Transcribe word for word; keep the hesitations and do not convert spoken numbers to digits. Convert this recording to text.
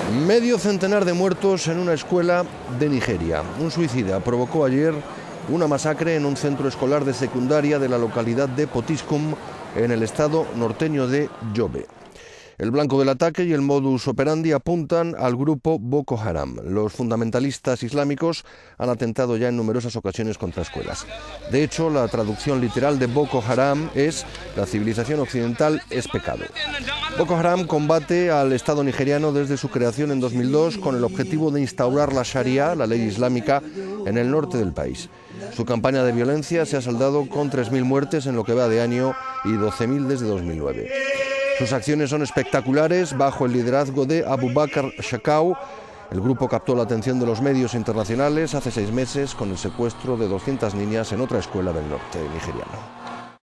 Medio centenar de muertos en una escuela de Nigeria. Un suicida provocó ayer una masacre en un centro escolar de secundaria de la localidad de Potiskum, en el estado norteño de Yobe. El blanco del ataque y el modus operandi apuntan al grupo Boko Haram. Los fundamentalistas islámicos han atentado ya en numerosas ocasiones contra escuelas. De hecho, la traducción literal de Boko Haram es «la civilización occidental es pecado». Boko Haram combate al Estado nigeriano desde su creación en dos mil dos con el objetivo de instaurar la Sharia, la ley islámica, en el norte del país. Su campaña de violencia se ha saldado con tres mil muertes en lo que va de año y doce mil desde dos mil nueve. Sus acciones son espectaculares bajo el liderazgo de Abubakar Shekau. El grupo captó la atención de los medios internacionales hace seis meses con el secuestro de doscientas niñas en otra escuela del norte nigeriano.